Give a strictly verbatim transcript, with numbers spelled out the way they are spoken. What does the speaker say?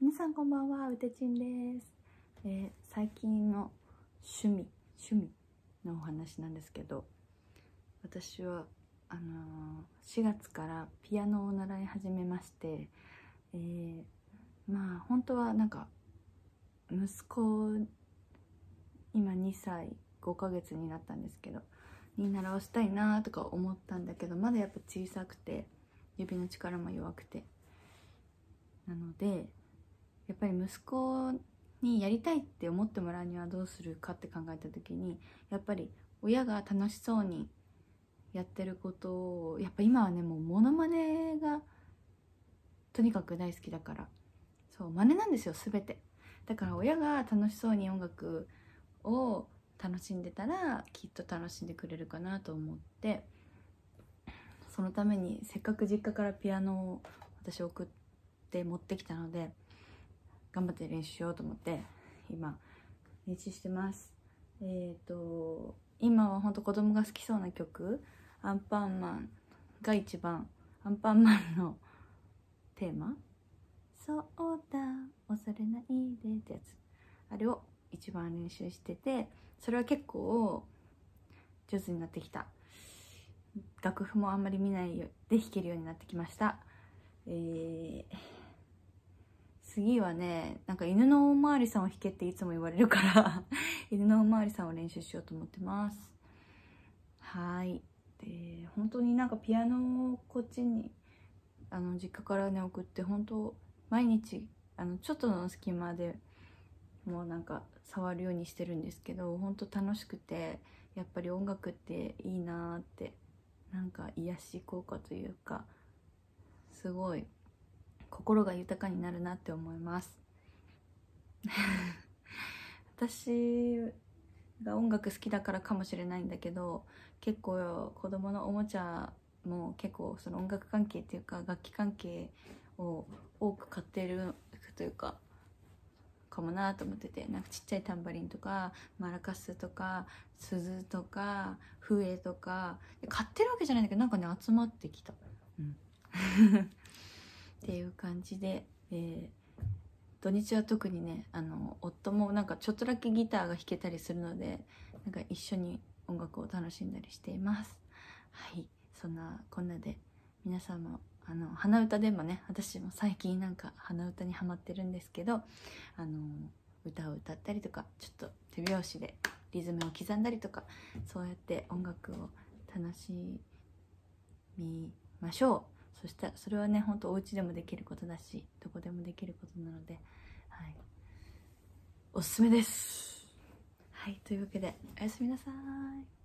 皆さんこんばんは、うてちんです。えー、最近の趣味趣味のお話なんですけど、私はあのー、しがつからピアノを習い始めまして、えー、まあ本当はなんか息子今にさいごかげつになったんですけどに習わせたいなとか思ったんだけど、まだやっぱ小さくて指の力も弱くて、なのでやっぱり息子にやりたいって思ってもらうにはどうするかって考えた時に、やっぱり親が楽しそうにやってることを、やっぱ今はねもうモノマネがとにかく大好きだから、そう真似なんですよ全て。だから親が楽しそうに音楽を楽しんでたらきっと楽しんでくれるかなと思って、そのためにせっかく実家からピアノを私送って持ってきたので頑張って練習しようと思って今練習してます。えっと今は本当子供が好きそうな曲、アンパンマンが一番、アンパンマンのテーマ「そうだ恐れないで」ってやつ、あれを一番練習してて、それは結構上手になってきた。楽譜もあんまり見ないで弾けるようになってきました。えー次はね、なんか犬のおまわりさんを弾けっていつも言われるから犬のおまわりさんを練習しようと思ってます。はい。で本当になんかピアノをこっちにあの実家からね送って、本当毎日あのちょっとの隙間でもうなんか触るようにしてるんですけど、本当楽しくて、やっぱり音楽っていいなーって、なんか癒し効果というかすごい心が豊かになるなって思います私が音楽好きだからかもしれないんだけど、結構子供のおもちゃも結構その音楽関係っていうか楽器関係を多く買ってるというかかもなと思ってて、なんかちっちゃいタンバリンとかマラカスとか鈴とか笛とか買ってるわけじゃないんだけど、なんかね集まってきた、うんっていう感じで、えー、土日は特にね、あの夫もなんかちょっとだけギターが弾けたりするので、なんか一緒に音楽を楽しんだりしています。はい、そんなこんなで皆さんもあの鼻歌でもね、私も最近なんか鼻歌にハマってるんですけど、あの歌を歌ったりとか、ちょっと手拍子でリズムを刻んだりとか、そうやって音楽を楽しみましょう。そしたらそれはね本当お家でもできることだし、どこでもできることなので、はい、おすすめです。はい、というわけでおやすみなさい。